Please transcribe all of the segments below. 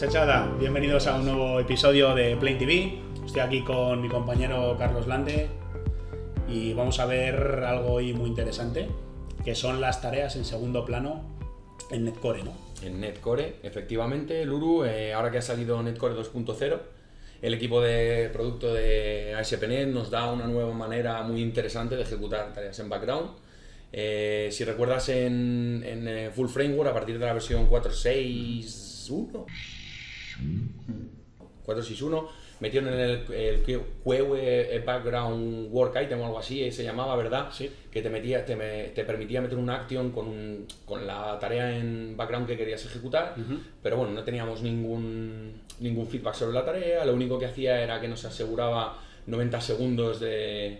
muchachada, bienvenidos a un nuevo episodio de Plain TV. Estoy aquí con mi compañero Carlos Lande y vamos a ver algo hoy muy interesante, que son las tareas en segundo plano en Netcore, ¿no? En Netcore, efectivamente, Luru, ahora que ha salido Netcore 2.0, el equipo de producto de ASP.NET nos da una nueva manera muy interesante de ejecutar tareas en background. Si recuerdas en Full Framework, a partir de la versión 4.6.1, metieron en el QE Background Work Item o algo así, se llamaba, ¿verdad? Sí. Que te permitía meter un action con la tarea en background que querías ejecutar, pero bueno, no teníamos ningún feedback sobre la tarea. Lo único que hacía era que nos aseguraba 90 segundos de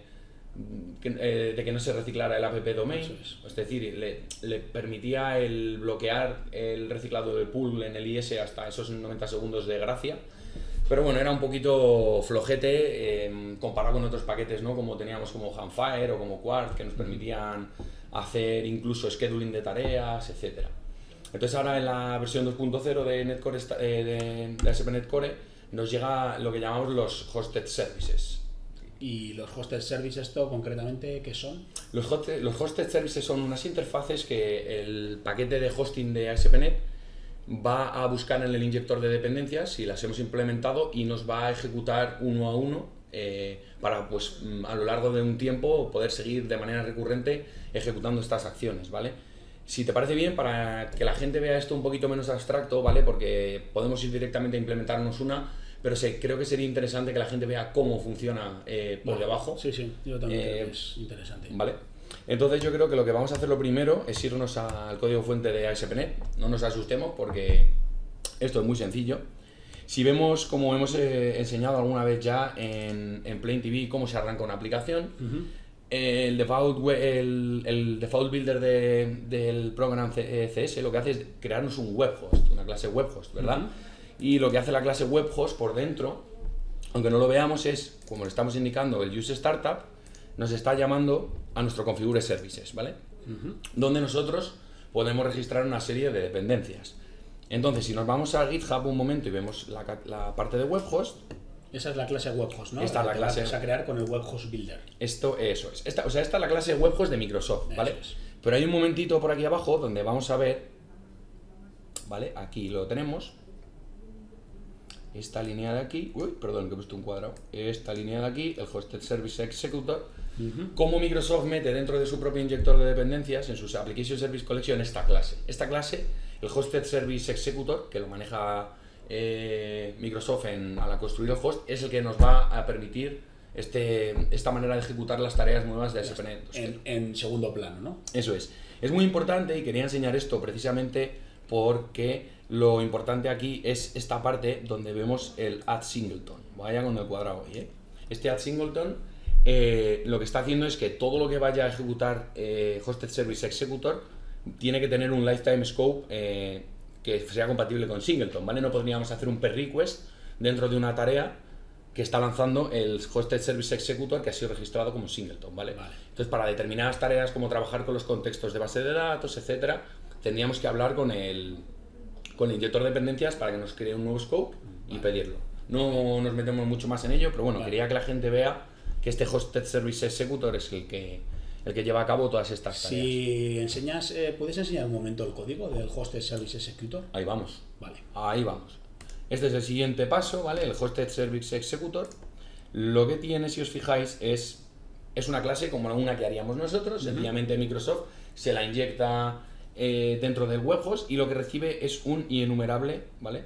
que no se reciclara el app domain, es decir, le permitía el bloquear el reciclado de pool en el IS hasta esos 90 segundos de gracia. Pero bueno, era un poquito flojete comparado con otros paquetes, ¿no? Como teníamos como Handfire o como Quartz, que nos permitían hacer incluso scheduling de tareas, etc. Entonces ahora en la versión 2.0 de Netcore, de ASP.NET Core, nos llega lo que llamamos los Hosted Services. ¿Y los Hosted Services, esto concretamente qué son? Los Hosted Services son unas interfaces que el paquete de hosting de ASP.NET va a buscar en el inyector de dependencias si las hemos implementado y nos va a ejecutar uno a uno para, pues, a lo largo de un tiempo poder seguir de manera recurrente ejecutando estas acciones, ¿vale? Si te parece bien, para que la gente vea esto un poquito menos abstracto, ¿vale? Porque podemos ir directamente a implementarnos una, pero sí, creo que sería interesante que la gente vea cómo funciona por debajo. Sí, yo también creo que es interesante. ¿Vale? Entonces yo creo que lo que vamos a hacer lo primero es irnos al código fuente de ASP.NET. No nos asustemos porque esto es muy sencillo. Si vemos, como hemos enseñado alguna vez ya en Plain TV, cómo se arranca una aplicación, el default builder del program CS lo que hace es crearnos un webhost, una clase webhost, ¿verdad? Y lo que hace la clase webhost por dentro, aunque no lo veamos, es, como le estamos indicando, el use startup nos está llamando a nuestro configure services, ¿vale? Donde nosotros podemos registrar una serie de dependencias. Entonces, si nos vamos a GitHub un momento y vemos la parte de webhost, esa es la clase webhost, ¿no? Esta es la clase que vas a crear con el webhost builder. Eso es. Esta es la clase webhost de Microsoft, ¿vale? Pero hay un momentito por aquí abajo donde vamos a ver, ¿vale? Aquí lo tenemos. Esta línea de aquí, perdón que he puesto un cuadrado, esta línea de aquí, el Hosted Service Executor, como Microsoft mete dentro de su propio inyector de dependencias, en sus Application Service Collection, esta clase, el Hosted Service Executor, que lo maneja Microsoft al construir el host, es el que nos va a permitir esta manera de ejecutar las tareas nuevas de ASP.NET. En segundo plano, ¿no? Eso es. Es muy importante y quería enseñar esto precisamente porque lo importante aquí es esta parte donde vemos el add singleton. Vaya con el cuadrado ahí, ¿eh? Este add singleton lo que está haciendo es que todo lo que vaya a ejecutar Hosted Service Executor tiene que tener un lifetime scope que sea compatible con singleton, ¿vale? No podríamos hacer un per request dentro de una tarea que está lanzando el Hosted Service Executor que ha sido registrado como singleton, ¿vale? Entonces, para determinadas tareas como trabajar con los contextos de base de datos, etcétera, tendríamos que hablar con el inyector de dependencias para que nos cree un nuevo scope y pedirlo. No nos metemos mucho más en ello, pero bueno, quería que la gente vea que este Hosted Service Executor es el que lleva a cabo todas estas tareas. Si enseñas, ¿puedes enseñar un momento el código del Hosted Service Executor? Ahí vamos. Vale. Ahí vamos. Este es el siguiente paso, ¿vale? El Hosted Service Executor. Lo que tiene, si os fijáis, es una clase como una que haríamos nosotros. Sencillamente Microsoft se la inyecta dentro del webhost y lo que recibe es un enumerable, ¿vale?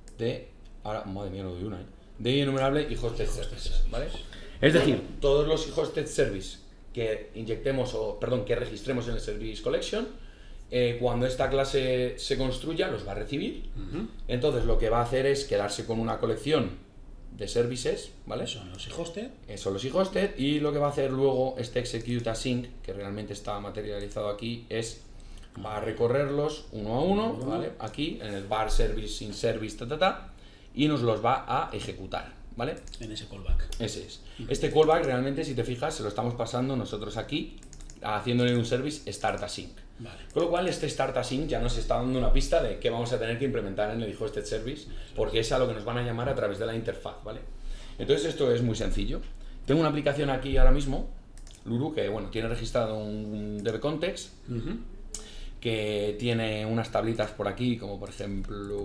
Ahora, madre mía, no doy una, de enumerable y hosted services, ¿vale? Es decir, todos los hosted service que inyectemos que registremos en el service collection, cuando esta clase se construya los va a recibir. Entonces lo que va a hacer es quedarse con una colección de services, ¿vale? Son los hosted. Son los hosted, y lo que va a hacer luego este execute async, que realmente está materializado aquí, va a recorrerlos uno a uno, ¿vale? Aquí en el var service in service y nos los va a ejecutar, ¿vale? En ese callback. Ese es. Este callback realmente, si te fijas, se lo estamos pasando nosotros aquí, haciéndole un service start async. Vale. Con lo cual este Start Async ya nos está dando una pista de qué vamos a tener que implementar en el hosted service, porque es a lo que nos van a llamar a través de la interfaz, ¿vale? Entonces esto es muy sencillo. Tengo una aplicación aquí ahora mismo, Luru, que bueno, tiene registrado un dev context, que tiene unas tablitas por aquí, como por ejemplo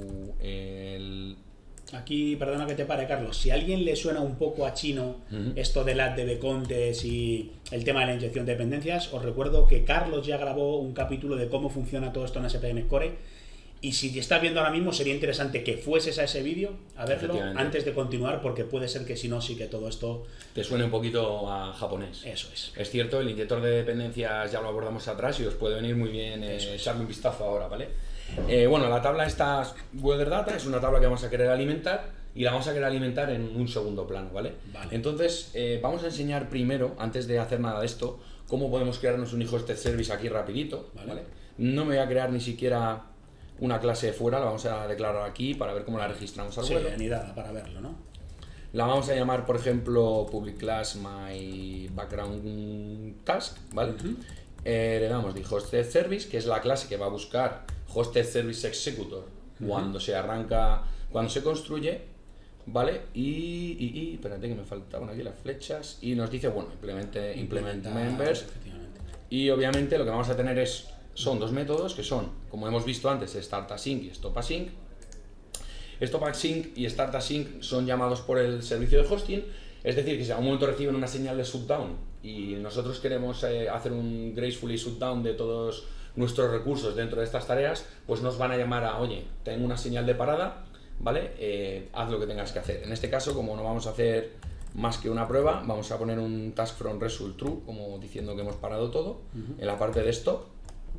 el... Aquí, perdona que te pare, Carlos, si a alguien le suena un poco a chino esto del ADB Contest y el tema de la inyección de dependencias, os recuerdo que Carlos ya grabó un capítulo de cómo funciona todo esto en SPM Core, y si estás viendo ahora mismo sería interesante que fueses a ese vídeo a verlo antes de continuar, porque puede ser que si no, sí que todo esto te suene un poquito a japonés. Eso es. Es cierto, el inyector de dependencias ya lo abordamos atrás y os puede venir muy bien echarle un vistazo ahora, ¿vale? Bueno, la tabla esta Weather Data es una tabla que vamos a querer alimentar y la vamos a querer alimentar en un segundo plano, ¿vale? Entonces, vamos a enseñar primero, antes de hacer nada de esto, cómo podemos crearnos un hosted service aquí rapidito, ¿vale? No me voy a crear ni siquiera una clase fuera, la vamos a declarar aquí para ver cómo la registramos al vuelo. Anidada, para verlo, ¿no? La vamos a llamar, por ejemplo, public class my background task, ¿vale? Le damos de hosted service, que es la clase que va a buscar hosted service executor cuando se arranca, cuando se construye, ¿vale? Y espérate que me faltaban aquí las flechas, y nos dice, bueno, implement members, y obviamente lo que vamos a tener son dos métodos que son, como hemos visto antes, start async y stop async. Stop async y start async son llamados por el servicio de hosting, es decir, que si a un momento reciben una señal de shutdown y nosotros queremos hacer un gracefully shutdown de todos nuestros recursos dentro de estas tareas, pues nos van a llamar a, oye, tengo una señal de parada, ¿vale? Haz lo que tengas que hacer. En este caso, como no vamos a hacer más que una prueba, vamos a poner un task from result true, como diciendo que hemos parado todo, en la parte de stop.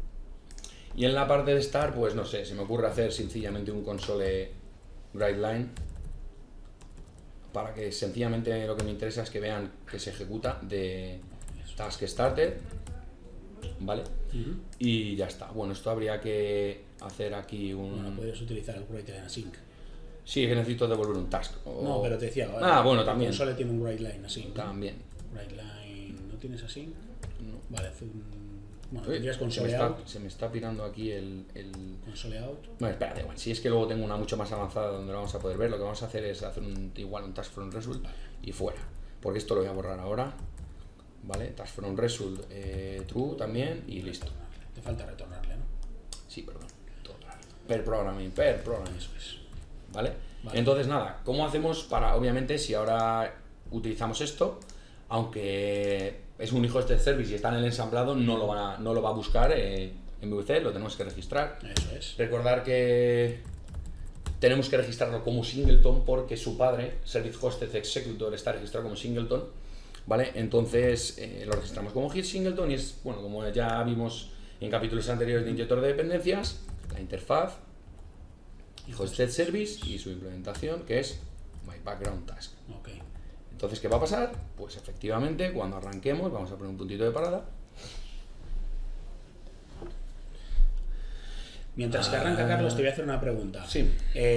Y en la parte de start, pues no sé, se me ocurre hacer sencillamente un console writeLine para que sencillamente lo que me interesa es que vean que se ejecuta de task started, ¿vale? Y ya está. Bueno, esto habría que hacer aquí un... Bueno, podrías utilizar el writeLine async. Sí, es que necesito devolver un task. No, pero te decía... bueno, también. El console tiene un writeLine async. También. WriteLine... ¿No tienes async? No. Vale, bueno, tendrías console out. Se me está pirando aquí el... Console out. Bueno, espérate, bueno, si es que luego tengo una mucho más avanzada donde lo vamos a poder ver, lo que vamos a hacer es hacer igual un task from result y fuera. Porque esto lo voy a borrar ahora. ¿Vale? Task from result true también y listo. Te falta retornarle, ¿no? Sí, perdón. Per programming. Eso es. ¿Vale? Entonces, nada, ¿cómo hacemos para, obviamente, si ahora utilizamos esto, aunque es un hosted service y está en el ensamblado, no lo va a buscar en MVC, lo tenemos que registrar. Eso es. Recordar que tenemos que registrarlo como singleton porque su padre, Service Hosted Executor, está registrado como singleton, ¿vale? Entonces lo registramos como singleton y es, bueno, como ya vimos en capítulos anteriores de inyector de dependencias, la interfaz, hosted service y su implementación, que es my background task. Okay. Entonces, ¿qué va a pasar? Pues efectivamente, cuando arranquemos, vamos a poner un puntito de parada. Mientras que arranca, Carlos, te voy a hacer una pregunta. Sí.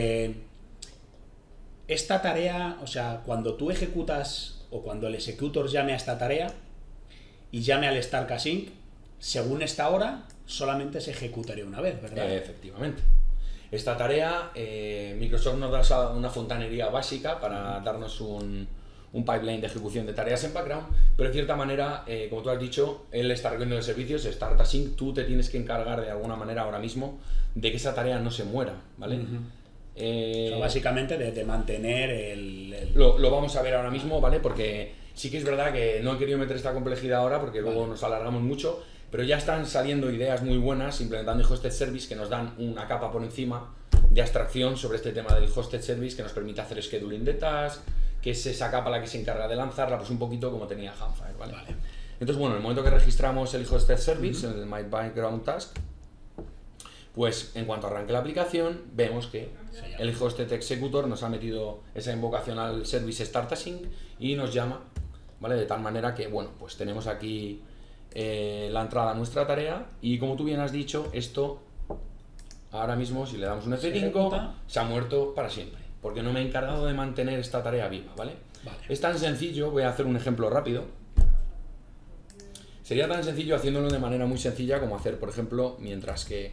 Esta tarea, o sea, cuando tú ejecutas o cuando el executor llame a esta tarea y llame al start async, según esta hora, solamente se ejecutaría una vez, ¿verdad? Efectivamente. Esta tarea, Microsoft nos da una fontanería básica para darnos un pipeline de ejecución de tareas en background, pero de cierta manera, como tú has dicho, él está recogiendo de servicios, Start Async, tú te tienes que encargar de alguna manera ahora mismo de que esa tarea no se muera, ¿vale? O sea, básicamente de mantener el... Lo vamos a ver ahora mismo, ¿vale? Porque sí que es verdad que no he querido meter esta complejidad ahora porque luego nos alargamos mucho, pero ya están saliendo ideas muy buenas implementando el hosted service que nos dan una capa por encima de abstracción sobre este tema del hosted service que nos permite hacer scheduling de tasks, que es esa capa la que se encarga de lanzarla, pues un poquito como tenía Handfire, ¿vale? Entonces, bueno, en el momento que registramos el hosted service, el My Background Task, pues en cuanto arranque la aplicación, vemos que el hosted executor nos ha metido esa invocación al service Start Async y nos llama, ¿vale? De tal manera que, bueno, pues tenemos aquí la entrada a nuestra tarea y como tú bien has dicho, esto ahora mismo si le damos un F5 se ha muerto para siempre, porque no me he encargado de mantener esta tarea viva, ¿vale? Es tan sencillo, voy a hacer un ejemplo rápido. Sería tan sencillo haciéndolo de manera muy sencilla como hacer, por ejemplo, mientras que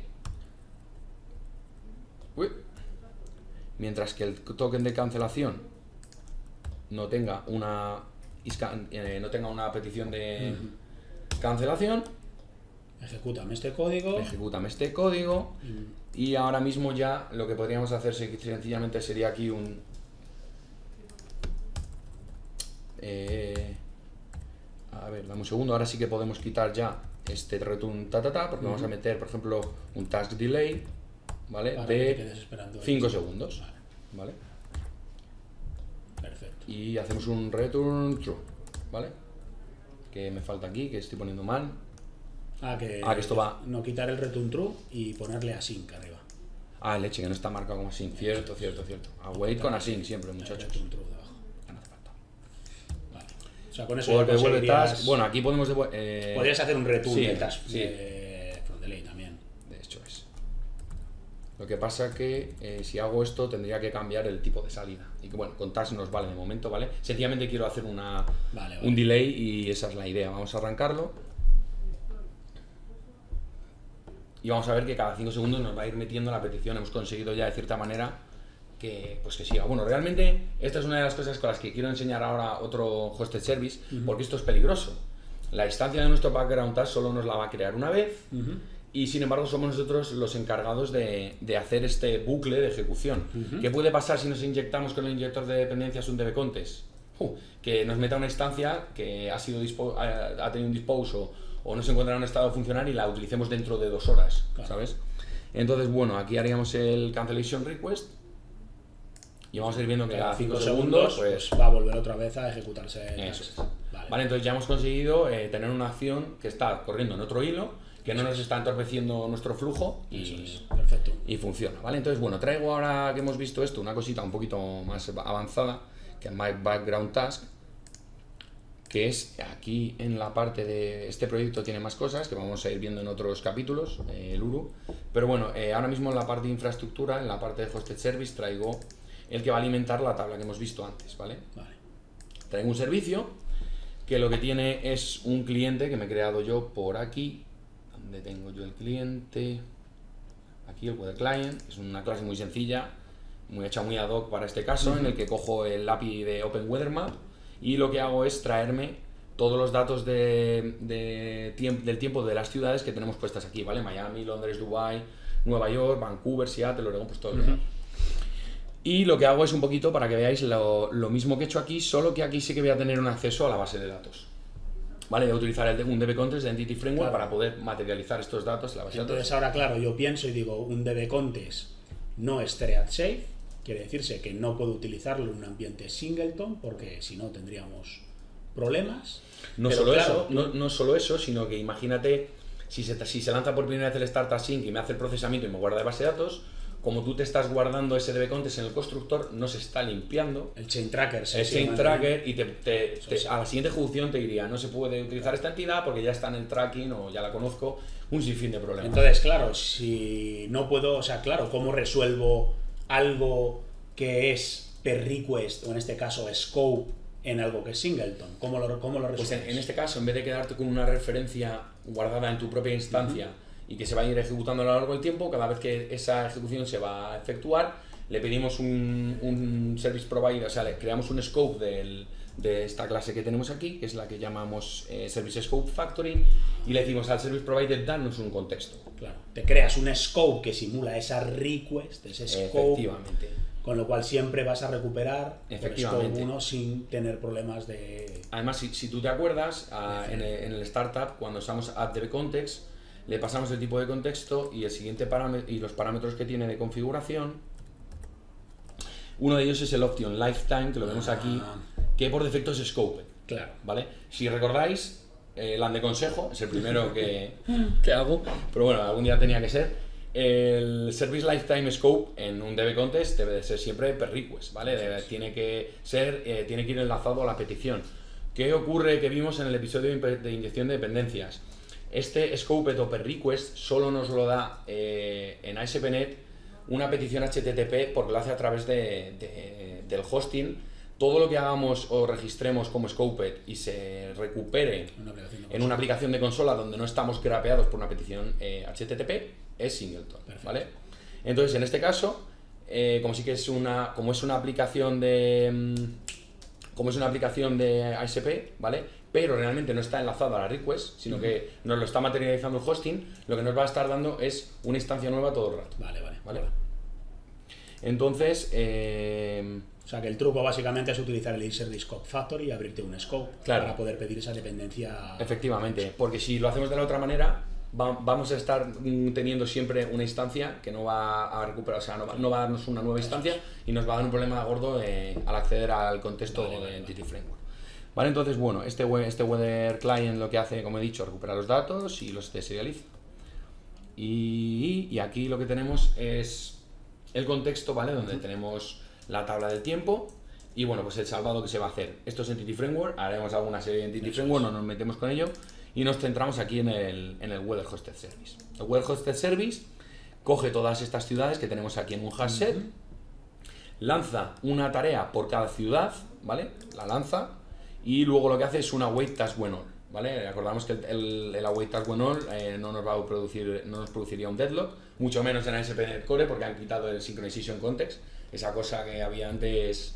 el token de cancelación no tenga una petición de cancelación, ejecútame este código, y ahora mismo ya lo que podríamos hacer sencillamente sería aquí un a ver, dame un segundo. Ahora sí que podemos quitar ya este return porque vamos a meter, por ejemplo, un task delay, ¿vale? De 5 segundos, ¿vale? Perfecto. Y hacemos un return true, ¿vale? Que me falta aquí, que estoy poniendo mal. Que esto va. No quitar el return true y ponerle async arriba. Leche, que no está marcado como async. Cierto. Await con async siempre, muchachos. Return true debajo. No hace falta. Vale. O sea, con eso Porque ya devuelve task. Bueno, aquí podemos podrías hacer un return sí, del task sí. From delay también. De hecho es. Lo que pasa que si hago esto tendría que cambiar el tipo de salida. Y que bueno, con task nos vale de momento, ¿vale? Sencillamente quiero hacer un delay y esa es la idea. Vamos a arrancarlo. Y vamos a ver que cada 5 segundos nos va a ir metiendo la petición. Hemos conseguido ya de cierta manera que siga. Bueno, realmente esta es una de las cosas con las que quiero enseñar ahora otro hosted service, porque esto es peligroso. La instancia de nuestro background task solo nos la va a crear una vez, y sin embargo somos nosotros los encargados de hacer este bucle de ejecución. ¿Qué puede pasar si nos inyectamos con el inyector de dependencias un dbcontext? Que nos meta una instancia que ha tenido un dispose o no se encuentra en un estado de funcionar y la utilicemos dentro de 2 horas, claro. ¿Sabes? Entonces, bueno, aquí haríamos el cancellation request y vamos a ir viendo que cada 5 segundos pues va a volver otra vez a ejecutarse. Eso es. Vale, entonces ya hemos conseguido tener una acción que está corriendo en otro hilo, que no nos está entorpeciendo nuestro flujo Perfecto. Y funciona, ¿vale? Entonces, bueno, traigo ahora que hemos visto esto, una cosita un poquito más avanzada, que es My Background Task, que es aquí en la parte de este proyecto. Tiene más cosas que vamos a ir viendo en otros capítulos, el URU, pero bueno, ahora mismo en la parte de infraestructura, en la parte de hosted service, traigo el que va a alimentar la tabla que hemos visto antes, ¿vale? Traigo un servicio que lo que tiene es un cliente que me he creado yo por aquí. ¿Dónde tengo yo el cliente? Aquí el Weather Client, es una clase muy sencilla, hecha muy ad hoc para este caso, en el que cojo el API de OpenWeatherMap y lo que hago es traerme todos los datos del tiempo de las ciudades que tenemos puestas aquí, ¿vale? Miami, Londres, Dubai, Nueva York, Vancouver, Seattle, Oregon, pues todos los datos. Y lo que hago es un poquito para que veáis lo mismo que he hecho aquí, solo que aquí sí que voy a tener un acceso a la base de datos. ¿Vale? Voy a utilizar un dbcontext de Entity Framework para poder materializar estos datos en la base de datos. Entonces ahora, claro, yo pienso y digo, un dbcontext no es thread safe, quiere decirse que no puedo utilizarlo en un ambiente singleton, porque si no tendríamos problemas. No solo eso, sino que imagínate, si se lanza por primera vez el start async y me hace el procesamiento y me guarda de base de datos, como tú te estás guardando ese dbcontext en el constructor, no se está limpiando el chain tracker, y a la siguiente ejecución te diría, no se puede utilizar esta entidad porque ya está en el tracking o ya la conozco, un sinfín de problemas. Entonces, claro, si no puedo, o sea, claro, ¿cómo resuelvo algo que es per request, o en este caso scope, en algo que es singleton? ¿Cómo lo resuelves? Pues en este caso, en vez de quedarte con una referencia guardada en tu propia instancia y que se va a ir ejecutando a lo largo del tiempo, cada vez que esa ejecución se va a efectuar, le pedimos un service provider, o sea, le creamos un scope de esta clase que tenemos aquí, que es la que llamamos Service Scope Factory, y le decimos al Service Provider, danos un contexto. Claro, te creas un scope que simula esa request, ese scope. Efectivamente. Con lo cual siempre vas a recuperar el scope 1 sin tener problemas de... Además, si tú te acuerdas, en el startup, cuando usamos add-dbcontext, le pasamos el tipo de contexto y el siguiente parámetro y los parámetros que tiene de configuración. Uno de ellos es el option lifetime, que lo vemos aquí, que por defecto es scope. Claro. ¿Vale? Si recordáis, el de consejo es el primero que hago, pero bueno, algún día tenía que ser. El Service Lifetime Scope en un dbcontext debe de ser siempre per request, ¿vale? Tiene que ir enlazado a la petición. ¿Qué ocurre que vimos en el episodio de inyección de dependencias? Este scope o per request solo nos lo da en ASP.NET una petición HTTP por enlace a través del hosting todo lo que hagamos o registremos como scoped y se recupere en una aplicación de consola donde no estamos grapeados por una petición HTTP es singleton, ¿vale? Entonces, en este caso, como es una aplicación de ASP, ¿vale? Pero realmente no está enlazado a la request, sino que nos lo está materializando el hosting, lo que nos va a estar dando es una instancia nueva todo el rato. ¿Vale? Entonces, o sea que el truco básicamente es utilizar el Service Scope Factory y abrirte un scope para poder pedir esa dependencia. Efectivamente, porque si lo hacemos de la otra manera, vamos a estar teniendo siempre una instancia que no va a recuperar, o sea, no va a darnos una nueva instancia y nos va a dar un problema gordo al acceder al contexto de Entity Framework. Vale, entonces, bueno, este Weather Client lo que hace, como he dicho, recupera los datos y los deserializa. Y aquí lo que tenemos es el contexto, ¿vale? Donde tenemos la tabla del tiempo y, bueno, pues el salvado que se va a hacer. Esto es Entity Framework, haremos alguna serie de Entity Framework, no nos metemos con ello y nos centramos aquí en el Weather Hosted Service. El Weather Hosted Service coge todas estas ciudades que tenemos aquí en un hash set, lanza una tarea por cada ciudad, ¿vale? La lanza. Y luego lo que hace es una await task when all, ¿vale? Acordamos que el await task when all no nos produciría un deadlock, mucho menos en ASP.NET Core porque han quitado el synchronization context, esa cosa que había antes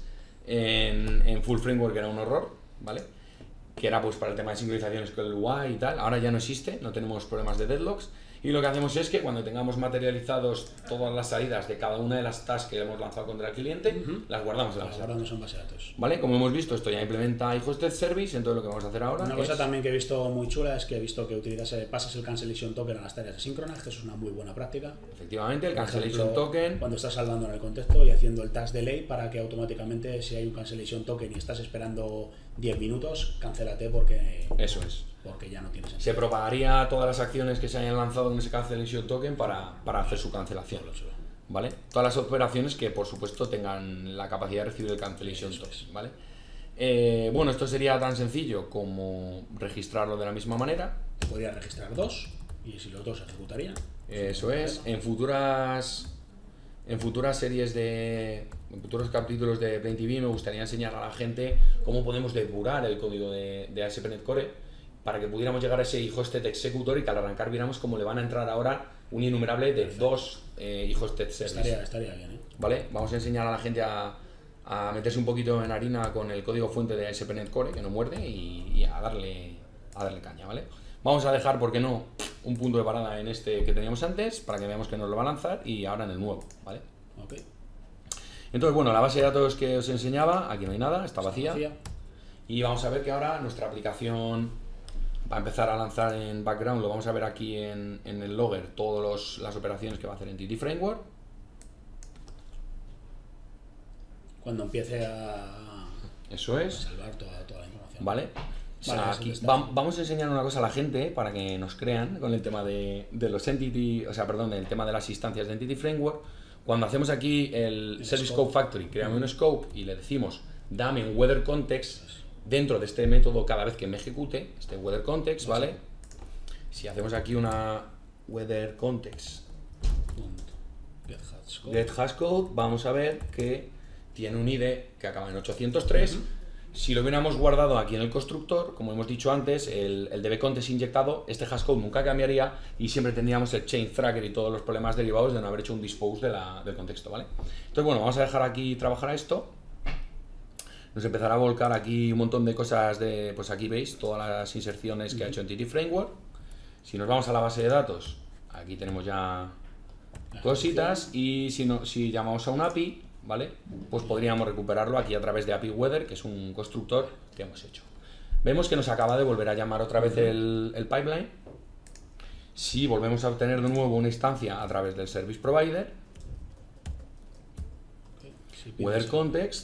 en Full Framework que era un horror, ¿vale? Que era pues para el tema de sincronizaciones con el UI y tal, ahora ya no existe, no tenemos problemas de deadlocks. Y lo que hacemos es que cuando tengamos materializados todas las salidas de cada una de las tasks que hemos lanzado contra el cliente, las guardamos en la base de datos. En base de datos. ¿Vale? Como hemos visto, esto ya implementa iHosted Service, entonces lo que vamos a hacer ahora Una cosa también que he visto muy chula es que he visto que pasas el cancellation token a las tareas asíncronas, que eso es una muy buena práctica. Efectivamente, el cancellation token. Cuando estás salvando en el contexto y haciendo el task delay para que automáticamente, si hay un cancellation token y estás esperando 10 minutos, cancélate porque... Eso es. Porque ya no tienes sentido. Se propagaría todas las acciones que se hayan lanzado en ese cancellation token para hacer su cancelación. ¿Vale? Todas las operaciones que por supuesto tengan la capacidad de recibir el cancellation token. ¿Vale? Bueno, esto sería tan sencillo como registrarlo de la misma manera. Podría registrar dos y si los dos se ejecutarían. Eso es. En futuras series en futuros capítulos de PlainTV me gustaría enseñar a la gente cómo podemos depurar el código de ASP.NET Core para que pudiéramos llegar a ese iHosted Executor y que al arrancar viéramos cómo le van a entrar ahora un innumerable de dos iHosted Services. Estaría bien, ¿eh? ¿Vale? Vamos a enseñar a la gente a meterse un poquito en harina con el código fuente de ASP.NET Core, que no muerde, y a darle caña, ¿vale? Vamos a dejar, ¿por qué no?, un punto de parada en este que teníamos antes, para que veamos que nos lo va a lanzar, y ahora en el nuevo, ¿vale? Ok. Entonces, bueno, la base de datos que os enseñaba, aquí no hay nada, está vacía. Y vamos a ver que ahora nuestra aplicación va a empezar a lanzar en background, lo vamos a ver aquí en el logger, todas las operaciones que va a hacer Entity Framework. Cuando empiece a salvar toda la información. Vale. O sea, aquí vamos a enseñar una cosa a la gente para que nos crean con el tema de los Entity, o sea, perdón, el tema de las instancias de Entity Framework. Cuando hacemos aquí el Service Scope Factory, creamos un scope y le decimos dame un weather context dentro de este método cada vez que me ejecute, este weather context, ¿vale? Si hacemos aquí una weather context get hashcode, vamos a ver que tiene un ID que acaba en 803. Si lo hubiéramos guardado aquí en el constructor, como hemos dicho antes, el dbcontext inyectado, este hashcode nunca cambiaría y siempre tendríamos el change tracker y todos los problemas derivados de no haber hecho un dispose del contexto, ¿vale? Entonces, bueno, vamos a dejar aquí trabajar a esto. Nos empezará a volcar aquí un montón de cosas pues aquí veis todas las inserciones que ha hecho Entity Framework. Si nos vamos a la base de datos, aquí tenemos ya cositas y si llamamos a un API, ¿vale? Pues podríamos recuperarlo aquí a través de API Weather, que es un constructor que hemos hecho. Vemos que nos acaba de volver a llamar otra vez el pipeline. Si volvemos a obtener de nuevo una instancia a través del Service Provider, Weather Context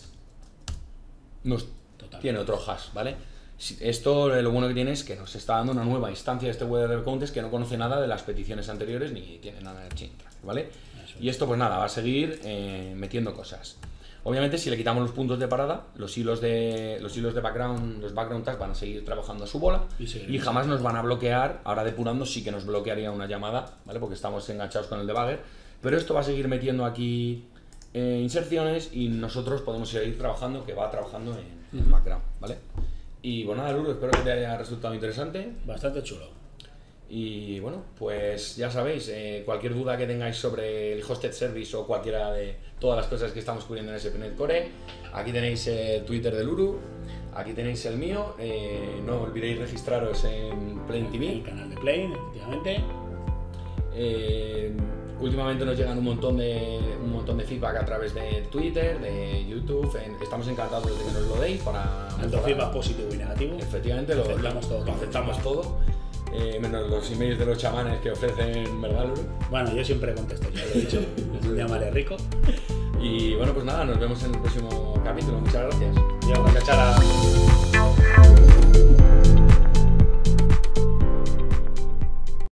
tiene otro hash, ¿vale? Esto lo bueno que tiene es que nos está dando una nueva instancia de este Weather Context que no conoce nada de las peticiones anteriores ni tiene nada de change tracker, ¿vale? Y esto pues nada, va a seguir metiendo cosas. Obviamente si le quitamos los puntos de parada, los hilos de background, los background tags van a seguir trabajando a su bola y jamás nos van a bloquear. Ahora depurando sí que nos bloquearía una llamada, ¿vale? Porque estamos enganchados con el debugger, pero esto va a seguir metiendo aquí inserciones y nosotros podemos seguir trabajando, que va trabajando en background, ¿vale? Y bueno, nada, Lulu, espero que te haya resultado interesante. Bastante chulo. Y bueno, pues ya sabéis, cualquier duda que tengáis sobre el hosted service o cualquiera de todas las cosas que estamos cubriendo en SPNet Core, aquí tenéis el Twitter de Lulu, aquí tenéis el mío, no olvidéis registraros en Plane TV. El canal de Plane, efectivamente. Últimamente nos llegan un montón de feedback a través de Twitter, de YouTube. Estamos encantados de que nos lo deis para Tanto feedback positivo y negativo. Efectivamente, lo aceptamos todo. Menos los emails de los chamanes que ofrecen, ¿verdad, Lulu? Bueno, yo siempre contesto, ya lo he dicho. Me llamaré Rico. Y bueno, pues nada, nos vemos en el próximo capítulo. Muchas gracias. Yo, cachara.